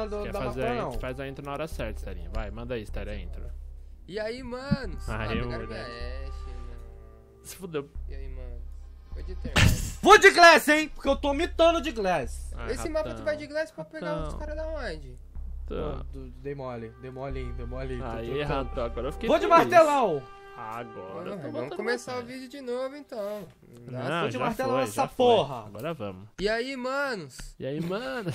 da maconha, não. Faz a intro na hora certa, Starinha. Vai, manda aí, Starinha, a intro. E aí, mano? Eu, pegaram minha moleque. Ashe, mano. Se fudeu. E aí, mano? Foi de internet. Vou de Glass, hein? Porque eu tô mitando de Glass. Esse mapa tu vai de Glass pra pegar os caras da onde? Dei mole. Aí, Ratão, agora eu fiquei Vou de feliz. martelão. Agora eu tô Vamos botando começar o vontade. vídeo de novo, então. Não, Vou de já martelão foi, essa já foi. porra. Agora vamos. E aí, manos? E aí, mano?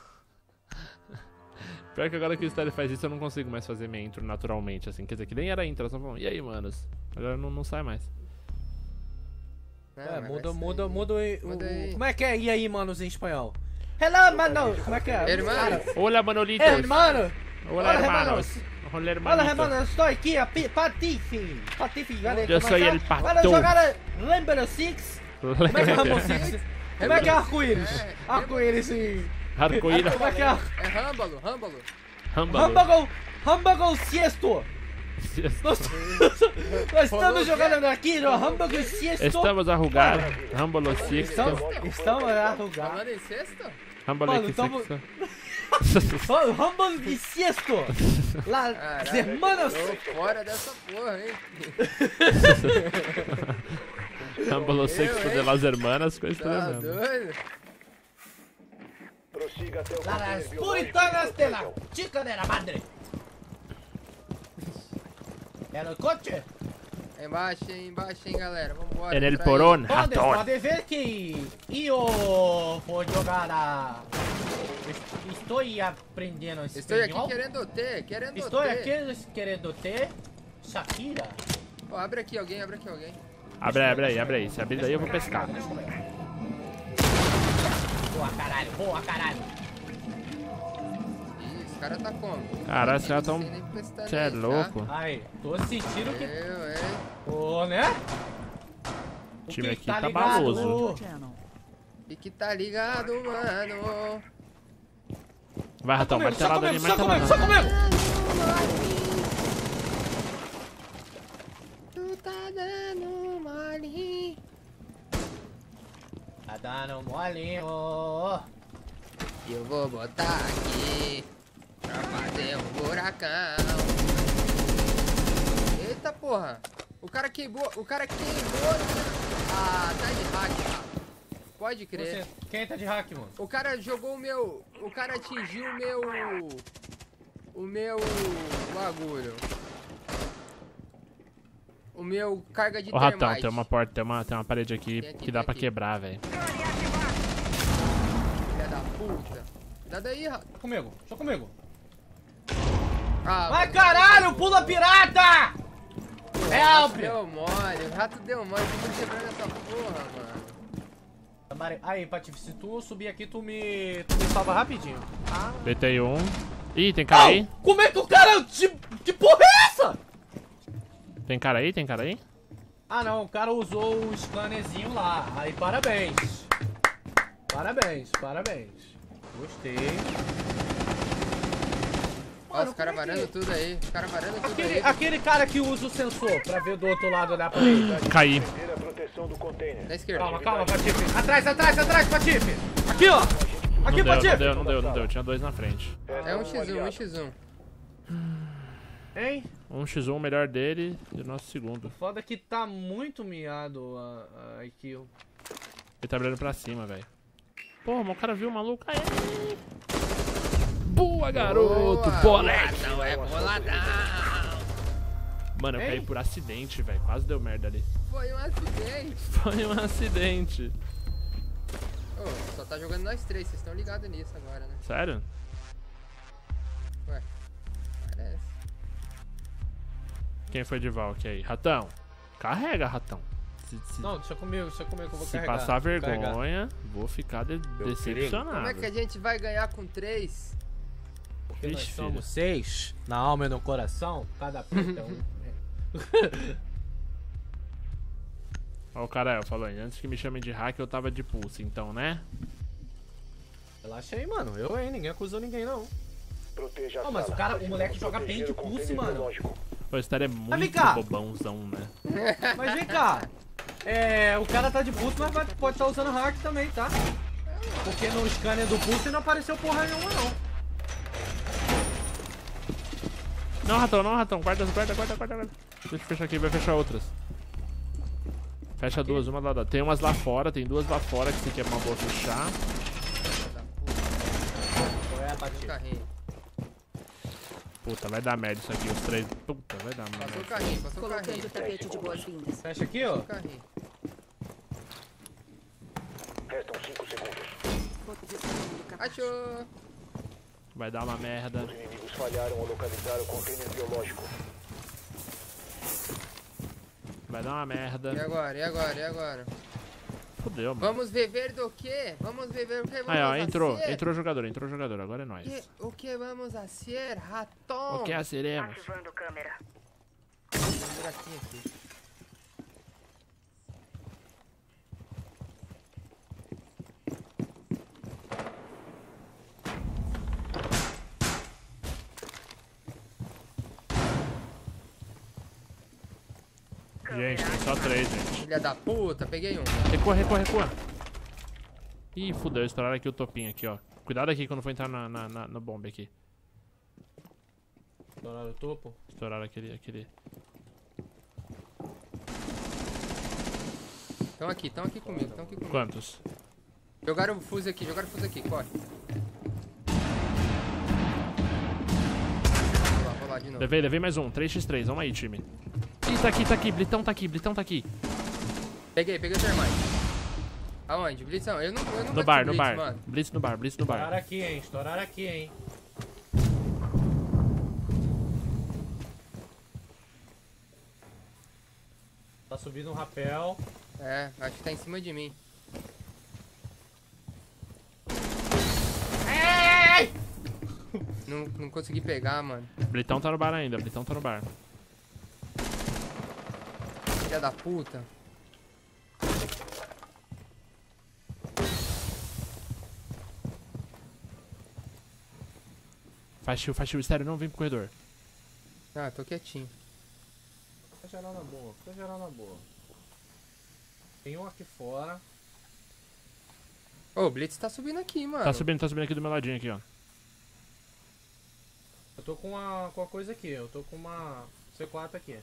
Pior que agora que o Starinha faz isso, eu não consigo mais fazer minha intro naturalmente, assim. Quer dizer, que nem era intro, só falando, e aí, manos? Agora não sai mais. Muda o... aí. Como é que é? E aí, manos, em espanhol? Hello, mano. Como é que é? Hermano. Olá, Manolitos. Hermano. Olá, Hola, hermanos. Hola, Olha, hermanitos. hermano, estou aqui, a Patife. Vale, Eu sou ele, Para Pato. jogar Rainbow Six. Como é que é Rainbow Six? Como é que é arco-íris? Arco-íris sim. Arco-íris. Como é que é? É Râmbalo. Hamburger Siesto. Nós estamos jogando aqui no Hamburger Siesto. Estamos a jogar Rumble Six. Estamos a jogar. Falando em sexta? Rumble Mano, Six. tamo- Hamburger Siesto. Las Caralho, hermanas. tô fora dessa porra, hein? Rumble Six de las hermanas, coisa Tá tremenda. doido? Las puritanas de la chica de la madre. Era o coche. Embaixo, hein, galera. Vambora. En el entra aí. porón, Todos ratón. podem ver que eu vou jogar a... Estou aprendendo Estou aqui espanhol. querendo ter. Estou aqui querendo ter Shakira. Ó, abre aqui alguém. Abre aí. Se abrir daí eu vou pescar. Boa, caralho. Ih, esse cara tá como? Caralho, os caras tão... Não sei nem prestar Cê é atenção, louco. Aí, tô sentindo que... Eu, hein? Ô, né? O time aqui tá ligado? baloso. E que tá ligado, mano? Vai, ratão, martelada ali, Só martelada. comigo! Tu tá dando mole. Tá dando molinho. Eu vou botar aqui pra fazer um buracão. Eita porra! O cara queimou. Ah, tá de hack, cara. Pode crer. Você, quem tá de hack, mano? O cara jogou o meu. O cara atingiu o meu. O meu bagulho. O meu carga de Ô, ratão, termite. tem uma porta, tem uma parede aqui Tem aqui, que dá tem pra aqui. quebrar, velho. Filha da puta. Dá daí, rato. Só comigo. Ah, Vai, caralho, pula pirata! o Help! rato deu mole. O rato deu mole. Eu tô quebrando essa porra, mano. Aí, Patife, se tu subir aqui, tu me salva rapidinho. Deitei um. Ih, tem cara aí? Como é que o cara... Que porra é essa? Tem cara aí? Ah, não, o cara usou o scannerzinho lá. Aí, parabéns. Parabéns. Gostei. Ó, os caras varando tudo aí. Os caras varando tudo aí. Aquele cara que usa o sensor pra ver do outro lado da parede. Caí. Da esquerda. Calma, Patife. Atrás, Patife. Aqui, ó. Aqui, Patife. Não deu. Tinha dois na frente. É um x1. Hein? 1x1 o melhor dele e o nosso segundo. Foda que tá muito miado a kill. Ele tá brilhando pra cima, velho. Porra, mas o cara viu o maluco. Aê! Boa, garoto! Moleque! Não é boladão. Mano, eu caí por acidente, velho. Quase deu merda ali. Foi um acidente. Foi um acidente. Ô, só tá jogando nós três. Vocês estão ligados nisso agora, né? Sério? Ué. Parece. Quem foi de Valk aí? Ratão. Carrega, ratão. Não, deixa comigo que eu vou Se carregar. passar Vou carregar. vergonha, vou ficar decepcionado. Como é que a gente vai ganhar com 3? Porque nós Vixe, somos 6, na alma e no coração, cada preta é um. Ó, o cara falou aí, antes que me chamem de hack, eu tava de pulse, então, né? Relaxa aí, mano. Ninguém acusou ninguém, não. Proteja a Mas sala. o moleque joga bem de pulse, mano. Pô, esse cara é vem muito cá. bobãozão, né? Mas vem cá. O cara tá de pulse, mas pode estar usando hack também, tá? Porque no scanner do pulse não apareceu porra nenhuma, não. Não, ratão, não, ratão. Guarda. Deixa eu fechar aqui, vai fechar outras. Fecha duas, uma lá. Tem umas lá fora, tem duas lá fora que você quer uma boa fechar. Qual é a Passou o batida? carrinho. Puta, vai dar merda isso aqui, os três. Puta, vai dar Passou o merda. carrinho, passou o Colocando carrinho. o tapete de boas-vindas. Fecha aqui, ó. Passou o carrinho. Restam 5 segundos. Posicionando o capacete. Achou! Vai dar uma merda. Os inimigos falharam ao localizar o container biológico. Vai dar uma E merda. agora, e agora, e agora? Fudeu, mano. Vamos viver do quê? Vamos viver o que vamos Aí, ó, fazer? entrou jogador, agora é nóis. O que vamos fazer, raton? O que seremos? Ativando câmera. Tem um buraquinho aqui. Gente, tem só três, gente. Filha da puta, peguei um. Recua. Ih, fudeu, estouraram aqui o topinho aqui, ó. Cuidado aqui quando for entrar na bomba aqui. Estouraram o topo. Estouraram aquele. Estão aqui comigo, Quantos? Jogaram o fuse aqui, corre. Vou lá de novo. Levei mais um, 3x3, vamos aí, time. Ih, tá aqui, Blitão tá aqui. Peguei o teu irmão. Aonde? Blitzão? Eu não No gosto bar, de no Blitz, bar. mano. Blitz no bar. Estouraram aqui, hein. Tá subindo um rapel. É, acho que tá em cima de mim. Não consegui pegar, mano. Blitão tá no bar ainda, Filha da puta. Faz shield, estéreo, não vem pro corredor. Ah, tô quietinho. Fica geral na boa. Tem um aqui fora. Ô, o Blitz tá subindo aqui, mano. Tá subindo aqui do meu ladinho aqui, ó. Eu tô com a coisa aqui, eu tô com uma C4 aqui.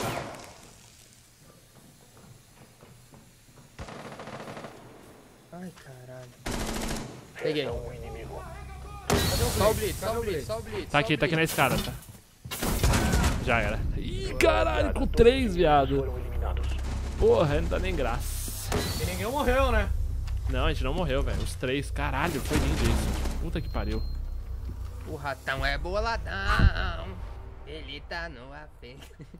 Ai, caralho. Peguei. Um inimigo. Só o Blitz. Tá aqui na escada, tá? Já era. Ih, caralho, com 3, viado. Foram eliminados. Porra, não dá nem graça. E ninguém morreu, né? Não, a gente não morreu, velho. Os 3, caralho, foi lindo isso. Puta que pariu. O ratão é boladão. Ele tá no AP.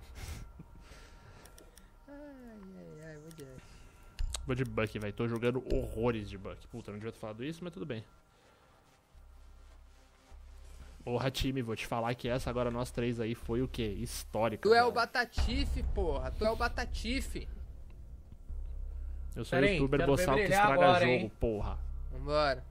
ai, vou direto. Vou de Buck, velho. Tô jogando horrores de Buck. Puta, não devia ter falado isso, mas tudo bem. Porra, time, vou te falar que essa agora, nós 3 aí, foi o quê? Histórica. Tu é o velho. Batatife, porra. Tu é o Batatife. Eu sou Pera aí, youtuber quero ver boçal que brilhar estraga agora, jogo, hein? porra. Vambora.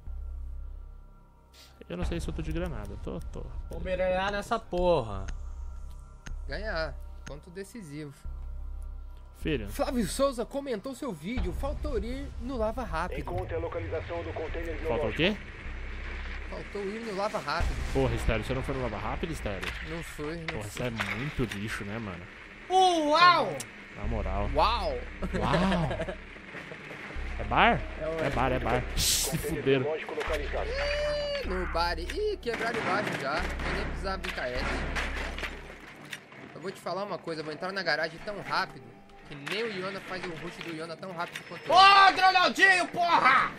Eu não sei se eu tô de granada. Tô. Vamos brilhar nessa porra. Ganhar. Ponto decisivo. Filho, Flávio Souza comentou seu vídeo. Faltou ir no Lava Rápido. Encontre a localização do container biológico. falta o quê? Faltou ir no Lava Rápido. Porra, Estéreo, você não foi no Lava Rápido, Estéreo? Não foi, não Porra, foi. isso é muito lixo, né, mano? Uau! Na moral. Uau! Uau! É bar? É, É bar. Se Container fuderam. biológico localizado. No bar. Ih, quebraram embaixo já. Eu nem precisava de KS. Eu vou te falar uma coisa. Eu vou entrar na garagem tão rápido que nem o Iona faz o rush do Iona tão rápido quanto eu. Ô, Ronaldinho, porra!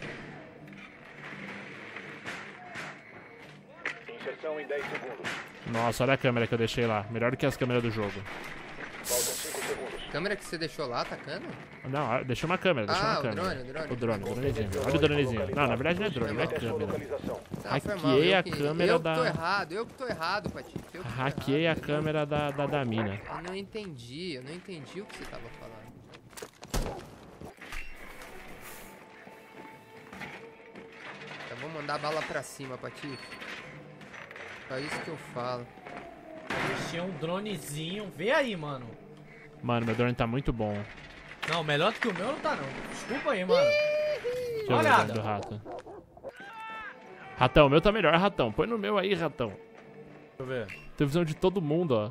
Inserção em 10 segundos. Nossa, olha a câmera que eu deixei lá. Melhor do que as câmeras do jogo. Faltam 5 segundos. Câmera que você deixou lá, atacando? Não, deixei uma câmera, deixei uma o câmera. drone. O dronezinho. Olha o dronezinho. Não, na verdade não é drone, não é Até sua câmera. localização. Ah, foi mal, Hackeei eu a que- câmera eu da- Eu que tô errado, Pati. Hackeei a câmera da mina. Eu não entendi o que você tava falando. Eu vou mandar bala pra cima, Pati. É isso que eu falo. Tinha um dronezinho. Vê aí, mano. Mano, meu drone tá muito bom. Não, melhor do que o meu não tá, não. Desculpa aí, mano. Deixa eu ver o Olhada. drone do rato. Ratão, o meu tá melhor, ratão. Põe no meu aí, ratão. eu ver. Tem visão de todo mundo, ó.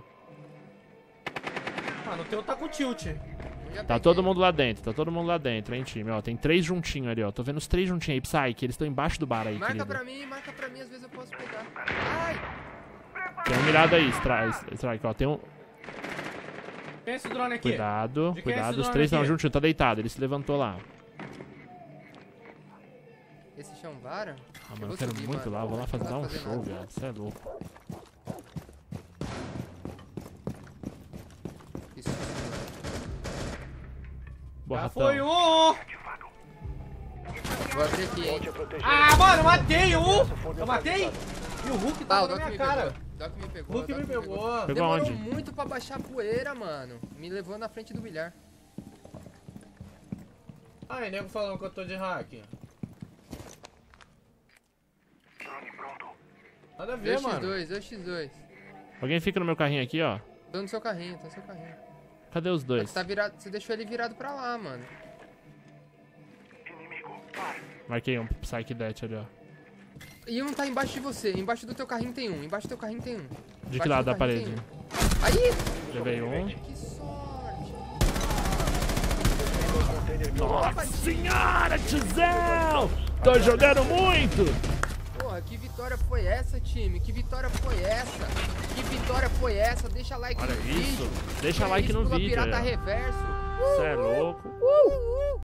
Ah, no teu tá com tilt. Eu já Tá peguei. todo mundo lá dentro, hein, time, ó. Tem 3 juntinhos ali, ó. Tô vendo os 3 juntinhos aí, Psyche. Eles estão embaixo do bar aí, Marca querido. marca pra mim, às vezes eu posso pegar. Ai! Tem um mirado aí, Strike, ó. Tem um... Quem é esse drone aqui? Cuidado, De quem é cuidado. esse Os drone 3 estão aqui? juntinhos, tá deitado. Ele se levantou lá. Esse chão vara? Ah, mano, eu vou quero subir, muito mano. lá. Vou lá Não fazer dá dar um pra fazer show, nada. velho. Você é louco. Isso. Boa, Já ratão. foi um! Vou abrir aqui, hein? Volte a proteger. Ah, mano, matei um! Eu matei? E o Hulk Ah, tava o na Doc minha me cara. pegou. Doc me pegou. O Hulk Doc me pegou. Pegou Demorou onde? muito pra baixar a poeira, mano. Me levou na frente do bilhar. Ai, nego falando que eu tô de hack. Nada a ver, mano. 2x2. Alguém fica no meu carrinho aqui, ó. Tô no seu carrinho, tô no seu carrinho. Cadê os dois? Você tá virado, você deixou ele virado pra lá, mano. Marquei um Psyche Death ali, ó. E um tá embaixo de você. Embaixo do teu carrinho tem um. Embaixo do teu carrinho tem um. De Embaixo que lado do da carrinho parede? tem um. Aí! Levei um. Que sorte! Nossa senhora, tiozão! Tô jogando muito! Porra, que vitória foi essa, time? Que vitória foi essa? Que vitória foi essa? Deixa like Olha no isso. vídeo. Deixa Que like isso, no pula vídeo Pirata aí, ó. Reverso. Cê é louco.